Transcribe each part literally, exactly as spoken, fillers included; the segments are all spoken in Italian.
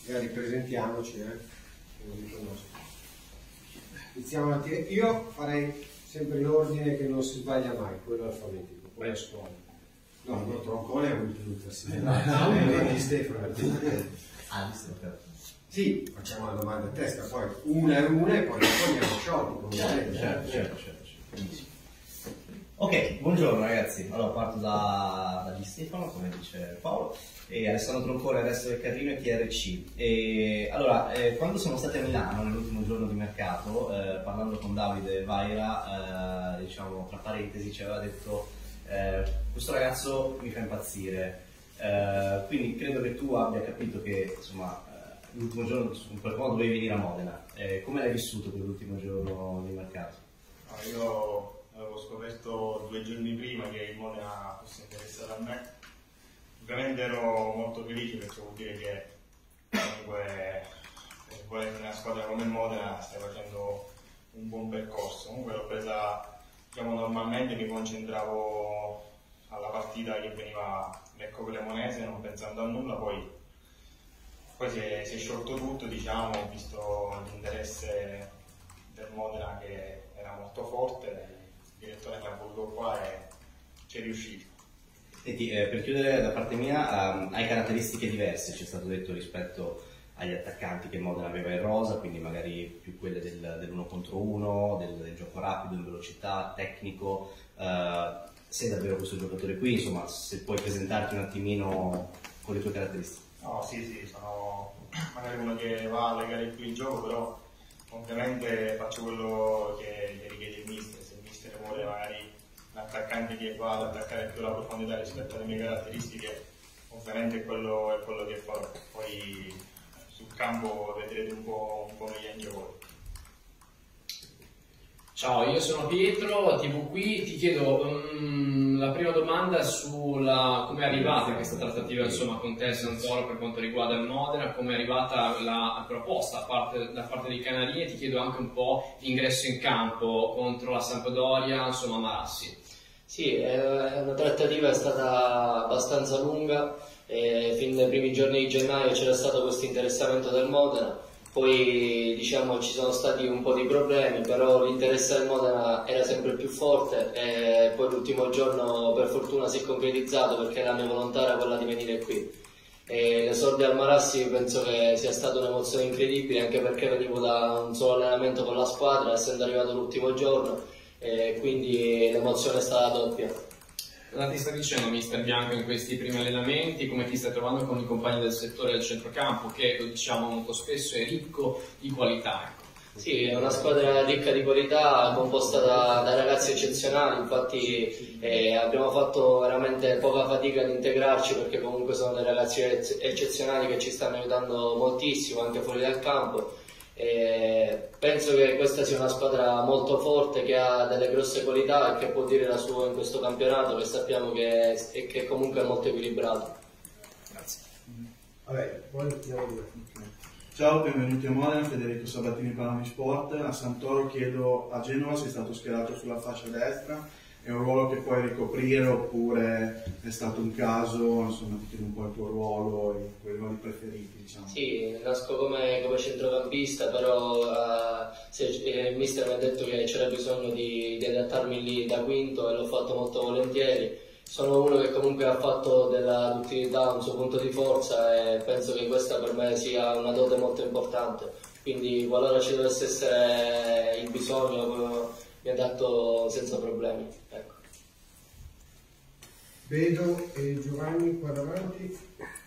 magari presentiamoci, eh? Iniziamo a dire. Io farei sempre in ordine che non si sbaglia mai, quello alfabetico, poi a scuola. No, no, Troncone è un'università. No, di Stefano. Ah, di Stefano. Sì, facciamo una domanda a testa, poi una è una e poi andiamo sciolti. Certo, certo, certo, certo. Ok, buongiorno ragazzi. Allora parto da, da Di Stefano, come dice Paolo, e Alessandro Troncone, Resto del Carrino e T R C. E, allora, eh, quando siamo stati a Milano nell'ultimo giorno di mercato, eh, parlando con Davide Vaira, eh, diciamo tra parentesi, ci aveva detto eh, questo ragazzo mi fa impazzire. Eh, quindi credo che tu abbia capito che insomma eh, l'ultimo giorno in quel modo dovevi venire a Modena. Eh, come l'hai vissuto quell'ultimo giorno di mercato? Ah, io avevo scoperto due giorni prima che il Modena fosse interessato a me. Ovviamente ero molto felice perché vuol dire che comunque per volere una squadra come il Modena stai facendo un buon percorso. Comunque l'ho presa, diciamo, normalmente, mi concentravo alla partita che veniva Lecco Cremonese non pensando a nulla, poi, poi si, è, si è sciolto tutto, diciamo, visto l'interesse del Modena che era molto forte, il direttore mi ha voluto qua e ci è riuscito. Senti, eh, per chiudere da parte mia, um, hai caratteristiche diverse, ci è stato detto, rispetto agli attaccanti che Modena aveva in rosa, quindi magari più quelle del, dell'uno contro uno, del, del gioco rapido, in velocità, tecnico. Uh, sei davvero questo giocatore qui? Insomma, se puoi presentarti un attimino con le tue caratteristiche. No, sì, sì, sono magari uno che va a legare più il gioco, però ovviamente faccio quello che, che richiede il mister. Se il mister vuole magari un attaccante che va ad attaccare più la profondità rispetto alle mie caratteristiche, ovviamente quello è quello che farò. Poi sul campo vedrete un po', un po' meglio anche voi. Ciao, io sono Pietro, T V qui, ti chiedo um, la prima domanda sulla come è arrivata questa trattativa insomma, con te Santoro per quanto riguarda il Modena, come è arrivata la proposta da parte, da parte dei Canari, e ti chiedo anche un po' l'ingresso in campo contro la Sampdoria, insomma Marassi. Sì, è una trattativa è stata abbastanza lunga, e fin dai primi giorni di gennaio c'era stato questo interessamento del Modena. Poi diciamo ci sono stati un po' di problemi, però l'interesse del Modena era sempre più forte e poi l'ultimo giorno per fortuna si è concretizzato perché la mia volontà era quella di venire qui. L'esordio al Marassi penso che sia stata un'emozione incredibile, anche perché venivo da un solo allenamento con la squadra, essendo arrivato l'ultimo giorno, e quindi l'emozione è stata doppia. Cosa ti sta dicendo mister Bianco in questi primi allenamenti? Come ti stai trovando con i compagni del settore del centrocampo, che lo diciamo molto spesso è ricco di qualità? Ecco. Sì, è una squadra ricca di qualità, composta da, da ragazzi eccezionali, infatti eh, abbiamo fatto veramente poca fatica ad integrarci, perché comunque sono dei ragazzi eccezionali che ci stanno aiutando moltissimo anche fuori dal campo. E penso che questa sia una squadra molto forte, che ha delle grosse qualità e che può dire la sua in questo campionato, che sappiamo che è, che comunque è molto equilibrato. Grazie. Vabbè, poi Ciao, benvenuti a Modena, Federico Sabatini, Palami Sport. A Santoro chiedo, a Genova sei stato schierato sulla fascia destra, è un ruolo che puoi ricoprire oppure è stato un caso, insomma ti chiedo un po' il tuo ruolo e quei ruoli preferiti, diciamo. Sì, nasco come, come centrocampista, però uh, se, eh, il mister mi ha detto che c'era bisogno di, di adattarmi lì da quinto e l'ho fatto molto volentieri. Sono uno che comunque ha fatto della duttilità un suo punto di forza e penso che questa per me sia una dote molto importante, quindi qualora ci dovesse essere il bisogno mi adatto senza problemi. Ecco. vedo eh, Giovanni qua davanti.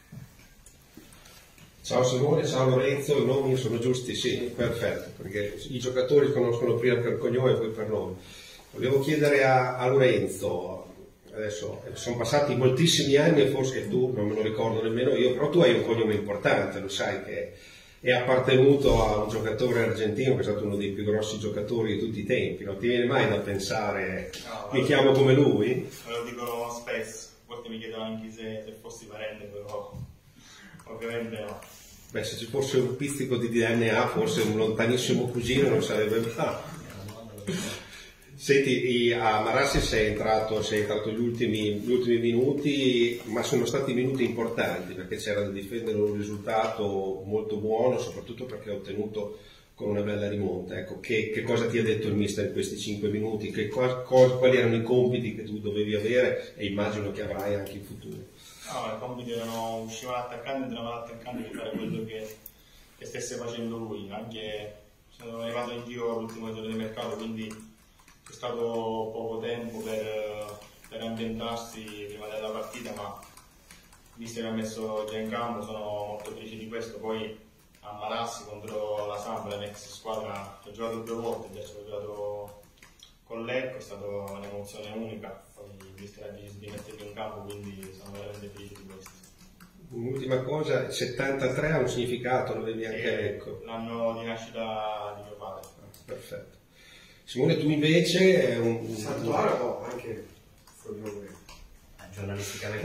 Ciao Simone, ciao Lorenzo, i nomi sono giusti? Sì, perfetto, perché i giocatori conoscono prima per cognome e poi per nome. Volevo chiedere a, a Lorenzo, adesso sono passati moltissimi anni e forse tu non me lo ricordo nemmeno io, però tu hai un cognome importante, lo sai che è appartenuto a un giocatore argentino che è stato uno dei più grossi giocatori di tutti i tempi, non ti viene mai da pensare no, mi chiamo come lui? Me lo dico spesso, a volte mi chiedono anche se, se fossi parente, però ovviamente no. Beh, se ci fosse un pizzico di D N A forse un lontanissimo cugino non sarebbe male. Senti, a Marassi sei entrato, sei entrato gli ultimi, gli ultimi minuti, ma sono stati minuti importanti perché c'era da difendere un risultato molto buono, soprattutto perché ha ottenuto con una bella rimonta. Ecco, che, che cosa ti ha detto il mister in questi cinque minuti? Che, co- co- quali erano i compiti che tu dovevi avere e immagino che avrai anche in futuro? No, i compiti erano uscire l'attaccante e entrare l'attaccante per fare quello che, che stesse facendo lui, anche sono arrivato in giro l'ultimo giorno di mercato, quindi c'è stato poco tempo per, per ambientarsi prima della partita, ma visto che ha messo già in campo sono molto felice di questo. Poi a Marassi contro la Samp, l'ex squadra, ho giocato due volte, già ci ho giocato con Lecco, è stata un'emozione unica, poi visto che ha deciso di mettermi in campo, quindi sono veramente felice di questo. Un'ultima cosa, settantatré ha un significato, lo vedi anche a Lecco. L'anno di nascita di mio padre. Perfetto. Simone, tu invece è un... Santuario o anche Frosinone? Giornalisticamente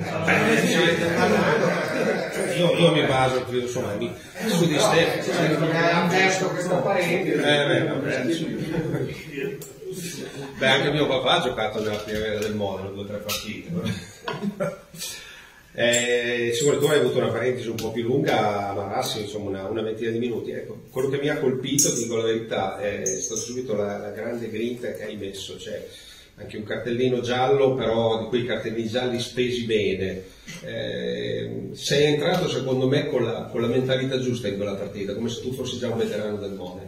io, io mi baso più insomma mi, su di Stefano. Ha perso questa parente. Eh, beh, vabbè. Beh, anche mio papà ha giocato nella primavera del Modena, due o tre partite. Eh, Simone, tu hai avuto una parentesi un po' più lunga a Marassi, insomma una, una ventina di minuti. Ecco, quello che mi ha colpito, dico la verità, è stato subito la, la grande grinta che hai messo, cioè anche un cartellino giallo, però di quei cartellini gialli spesi bene. Eh, sei entrato secondo me con la, con la mentalità giusta in quella partita, come se tu fossi già un veterano del Modena.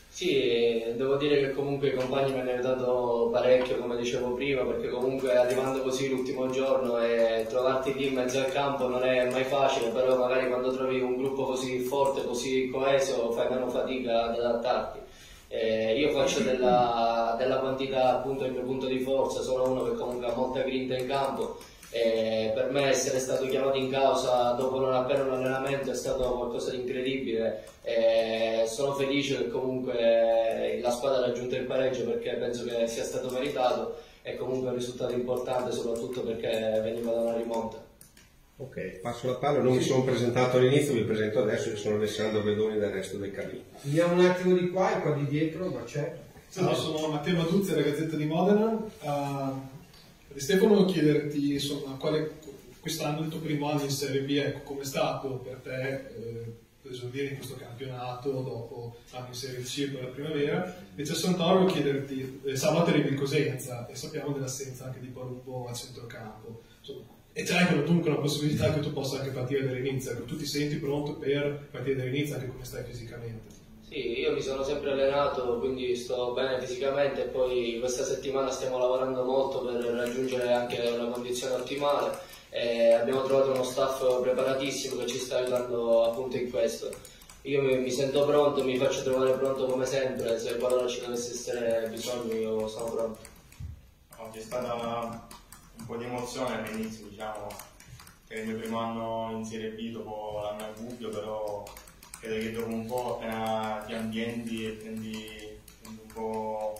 Sì, devo dire che comunque i compagni mi hanno aiutato parecchio, come dicevo prima, perché comunque arrivando così l'ultimo giorno e trovarti lì in mezzo al campo non è mai facile, però magari quando trovi un gruppo così forte, così coeso, fai meno fatica ad adattarti. Eh, io faccio della, della quantità appunto il mio punto di forza, sono uno che comunque ha molta grinta in campo. E per me essere stato chiamato in causa dopo non appena un allenamento è stato qualcosa di incredibile. E sono felice che comunque la squadra ha raggiunto il pareggio perché penso che sia stato meritato e comunque un risultato importante soprattutto perché veniva da una rimonta. Ok, passo la palla, non mi sono presentato all'inizio, mi presento adesso, io sono Alessandro Bedoni del Resto del Carlino. Andiamo un attimo di qua e qua di dietro, ma c'è. Ciao, sono Matteo Maduzzi della Gazzetta di Modena. Uh, Di Stefano, chiederti insomma quale quest'anno il tuo primo anno in Serie B, ecco, come è stato per te eh, per esordire in questo campionato dopo anni in Serie C per la primavera. Invece a Santoro chiederti, eh, sabato arrivi in Cosenza e sappiamo dell'assenza anche di Palumbo al centrocampo, insomma, e c'è anche dunque una possibilità che tu possa anche partire dall'inizio, ecco, tu ti senti pronto per partire dall'inizio anche come stai fisicamente? Sì, io mi sono sempre allenato, quindi sto bene fisicamente e poi questa settimana stiamo lavorando molto per raggiungere anche una condizione ottimale e abbiamo trovato uno staff preparatissimo che ci sta aiutando appunto in questo. Io mi, mi sento pronto, mi faccio trovare pronto come sempre, se qualora ci dovesse essere bisogno io sono pronto. No, c'è stata un po' di emozione all'inizio, diciamo, che è il mio primo anno in Serie B dopo l'anno a Gubbio, però credo che dopo un po' appena ti ambienti e prendi, prendi un po'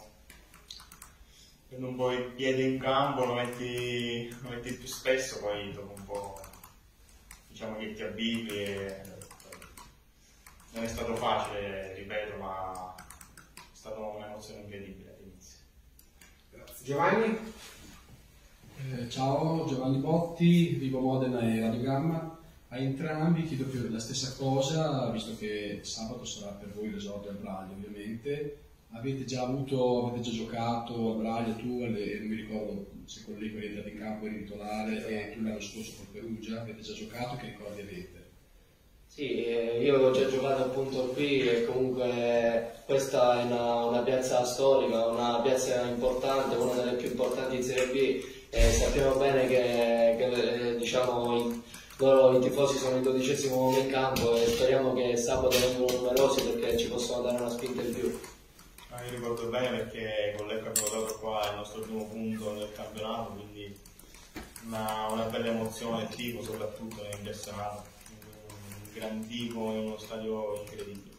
prendi un po' il piede in campo, lo metti, lo metti più spesso, poi dopo un po' diciamo che ti abitui e non è stato facile, ripeto, ma è stata un'emozione incredibile all'inizio. Giovanni? Eh, ciao, Giovanni Botti, Vivo Modena e Radiogramma. A entrambi chiedo più la stessa cosa, visto che sabato sarà per voi l'esordio al Braille ovviamente. Avete già avuto, avete già giocato a Braille, tu, e non mi ricordo se quello lì che è entrato in campo eri titolare e tu l'anno scorso col Perugia, avete già giocato, che ricordi avete? Sì, eh, io ho già giocato appunto qui e comunque questa è una, una piazza storica, una piazza importante, una delle più importanti in Serie B e sappiamo bene che, che eh, diciamo in, loro i tifosi sono il dodicesimo uomo in campo e speriamo che sabato vengano numerosi perché ci possono dare una spinta in più. Ah, io ricordo bene perché con Lecco abbiamo dato qua il nostro primo punto nel campionato, quindi una, una bella emozione, il tifo soprattutto è impressionato, un gran tifo in uno stadio incredibile.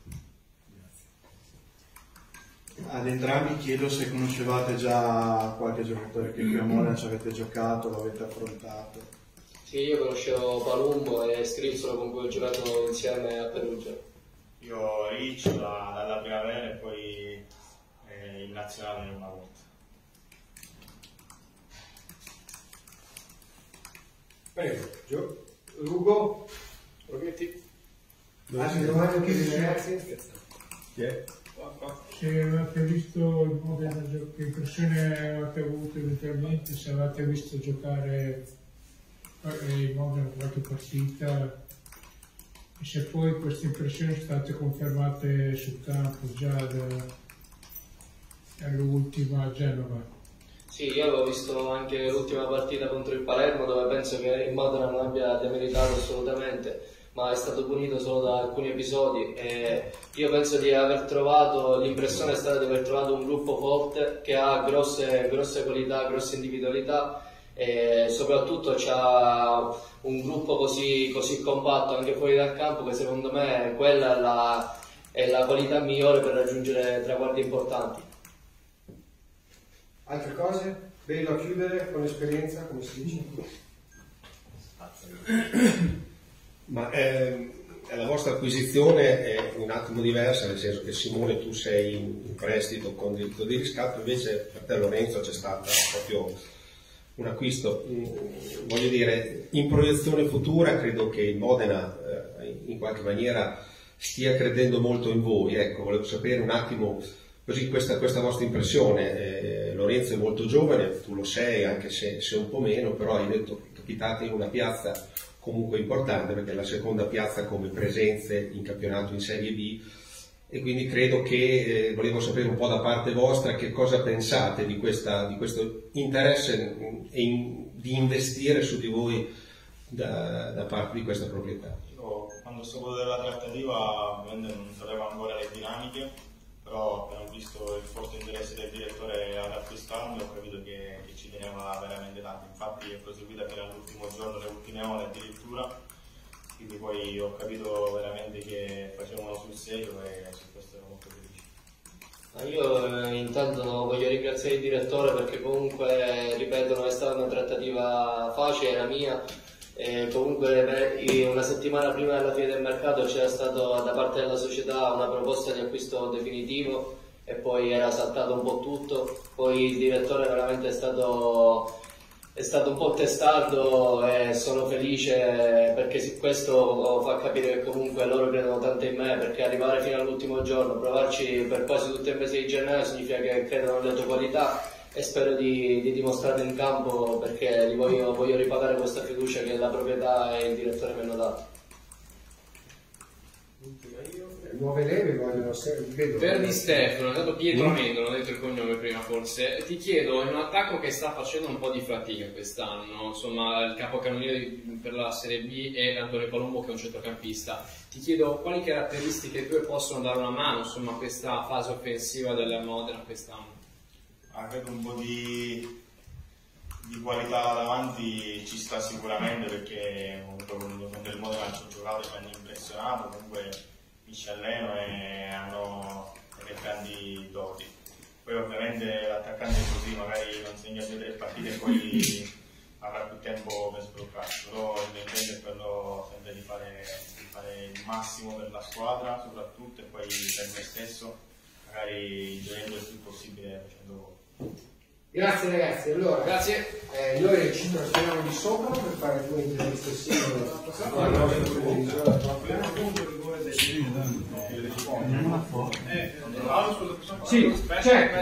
Ad entrambi chiedo se conoscevate già qualche giocatore che qui a Modena ci avete giocato, lo avete affrontato. Sì, io conoscevo Palumbo e Scrizzolo con cui ho giocato insieme a Perugia. Io Riccio da, dalla primavera e poi eh, in nazionale una volta. Prego, Gio. Ugo. Progetti. Altre domande o chiedi ai ragazzi? Chi è? Se avete visto il Modena, che impressione avete avuto eventualmente, se avete visto giocare il Modena qualche partita e se poi queste impressioni sono state confermate sul campo già all'ultima a Genova. Sì, io avevo visto anche l'ultima partita contro il Palermo dove penso che il Modena non abbia demeritato assolutamente, ma è stato punito solo da alcuni episodi e io penso di aver trovato, l'impressione è stata di aver trovato un gruppo forte che ha grosse, grosse qualità, grosse individualità e soprattutto c'ha un gruppo così, così compatto anche fuori dal campo che secondo me quella è la, è la qualità migliore per raggiungere traguardi importanti. Altre cose? Bello a chiudere con l'esperienza, come si dice? Ma eh, la vostra acquisizione è un attimo diversa, nel senso che Simone tu sei in prestito con diritto di riscatto, invece per te Lorenzo c'è stato proprio un acquisto. Voglio dire, in proiezione futura credo che il Modena eh, in qualche maniera stia credendo molto in voi. Ecco, volevo sapere un attimo così questa, questa vostra impressione. Eh, Lorenzo è molto giovane, tu lo sei anche se, se un po' meno, però hai detto che capitate in una piazza comunque importante perché è la seconda piazza come presenze in campionato in Serie B e quindi credo che eh, volevo sapere un po' da parte vostra che cosa pensate di, questa, di questo interesse in, di investire su di voi da, da parte di questa proprietà. Io, quando ho saputo della trattativa ovviamente non sapevo ancora le dinamiche, però appena ho visto il forte interesse del direttore ad acquistarmi ho capito che, che ci teneva veramente tanto, infatti è proseguita fino all'ultimo giorno, le ultime ore addirittura, quindi poi ho capito veramente che facevano sul serio e su questo ero molto felice. Io eh, intanto voglio ringraziare il direttore perché comunque, ripeto, non è stata una trattativa facile, la mia. E comunque una settimana prima della fine del mercato c'era stato da parte della società una proposta di acquisto definitivo e poi era saltato un po' tutto, poi il direttore veramente è stato, è stato un po' testardo e sono felice perché questo fa capire che comunque loro credono tanto in me, perché arrivare fino all'ultimo giorno, provarci per quasi tutto il mese di gennaio significa che credono nelle tue qualità e spero di, di dimostrarlo in campo perché gli voglio, voglio ripagare questa fiducia che la proprietà e il direttore mi hanno dato. Nuove leve vogliono vedo. Per Di Stefano, è stato Pietro Amendola, non ho detto il cognome prima forse. Ti chiedo, in un attacco che sta facendo un po' di fatica quest'anno, insomma il capocannoniere per la Serie B è Antonio Palumbo che è un centrocampista, ti chiedo quali caratteristiche tue possono dare una mano insomma a questa fase offensiva della Modena quest'anno? Ah, credo un po' di, di qualità davanti ci sta sicuramente perché comunque con del Modena ci ho giocato e mi hanno impressionato, comunque mi ci alleno e hanno delle grandi doti. Poi ovviamente l'attaccante è così, magari non segna due o tre partite e poi avrà più tempo per sbloccarsi, però il mio intento è quello sempre di fare, di fare il massimo per la squadra soprattutto e poi per me stesso, magari giovedì il più possibile facendo gol. Grazie ragazzi, allora grazie. Eh, noi ci trasferiamo di sopra per fare due interviste singole alla nostra televisione. Sì, c'è.